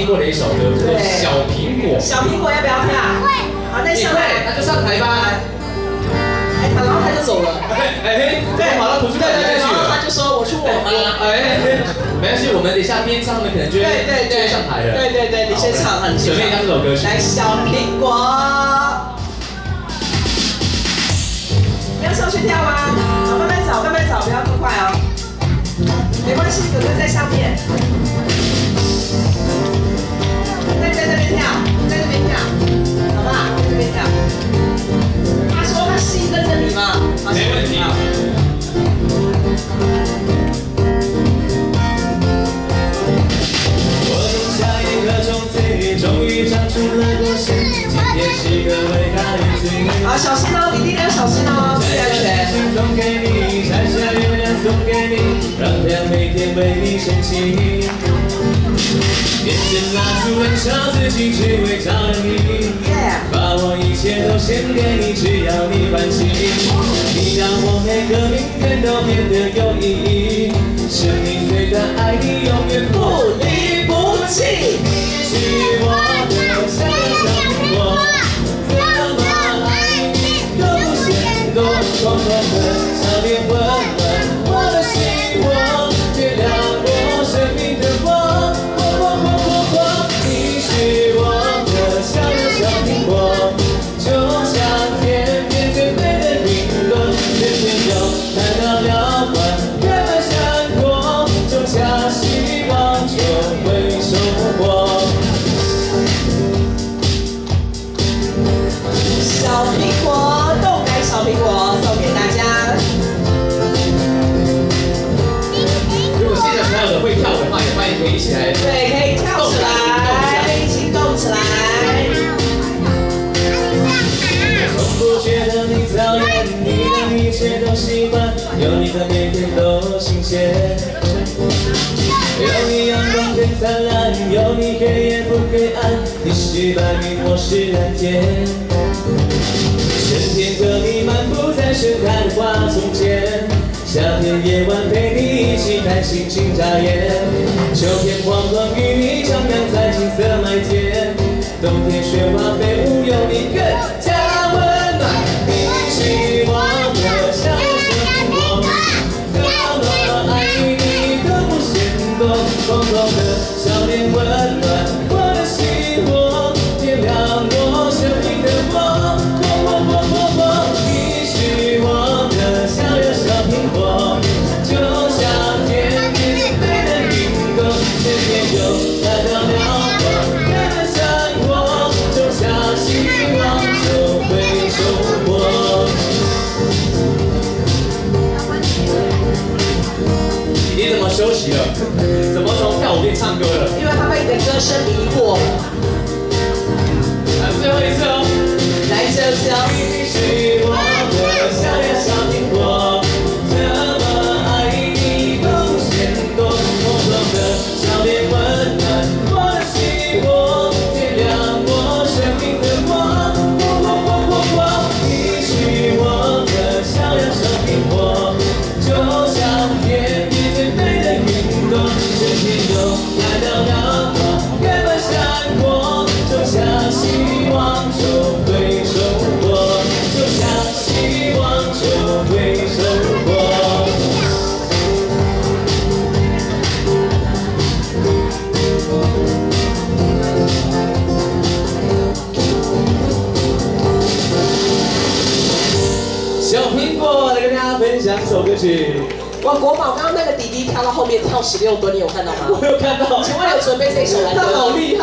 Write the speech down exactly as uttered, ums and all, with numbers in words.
听过的一首歌，叫做《小苹果》。 小苹果要不要跳？会。好，那上来， 那就上台吧。 哎，然后他就走了。 哎哎，对，跑到图书馆里面去了。 他就说：“我出我了。” 哎，没关系，我们等一下边唱，他们可能就会就会上台了。 对对对，你先唱，很准备一下这首歌曲。 来，小苹果。要上去跳吗？好，慢慢走，慢慢走，不要那么快哦。没关系，哥哥在上面。在在那边跳，在那边跳，好不好？在这边跳。他说他心跟着你嘛， 没问题。 我种下一颗种子，终于长出了果实。今天是个伟大的日子。 好，小心哦，你一定要小心哦，注意安全。 送给你，摘下月亮送给你，让太阳每天为你升起。点着蜡烛燃烧自己，只为照亮你。把我一切都献给你，只要你欢喜。你让我每个明天都变得有意义。生命虽短，爱你永远不离不弃。你是我的小小苹果，怎么爱你都不嫌多。空空的笑脸温暖我的心窝，点亮我生命的光。你是我的小小苹果，就像天边最美的云朵，天天有看到辽阔月亮闪过，种下希望就会收获。 小苹果，动感小苹果送给大家。 如果现场朋友的会跳的话，也欢迎可以一起来。 对，可以跳起来，一起动起来。 从不觉得你讨厌，你的一切都喜欢，有你的每天都新鲜。有你阳光更灿烂，有你黑夜不黑暗，你是白云，我是蓝天。春天和你漫步在盛开的花丛间，夏天夜晚陪你一起看星星眨眼，秋天黄昏与你徜徉在金色麦田，冬天雪花飞舞有你更加温暖。你是我的小小苹果，怎么爱你都不嫌多。空空的笑脸温暖我的心窝，点亮我生命的光。你是我的小小苹果，就像天边最美的云朵，天天有看到辽阔月亮闪过，种下希望就会收获。 你怎么休息了？怎么从跳舞变唱歌了？ 因为他被你的歌声迷惑了。 来，最后一次哦。 来，这次哦。 你是我的小小苹果，怎么爱你都不嫌多。空空的笑脸温暖我的心窝，点亮我生命的光。你是我的小小苹果，就像天边最美的云朵，春天有看到辽阔月光闪过，种下希望就会收获，种下希望就会收获。 小苹果来跟大家分享一首歌曲。 哇，国宝刚刚那个弟弟跳到后面跳十六蹲，你有看到吗？ 我有看到。 请问有准备这一首来歌？ 他好厉害。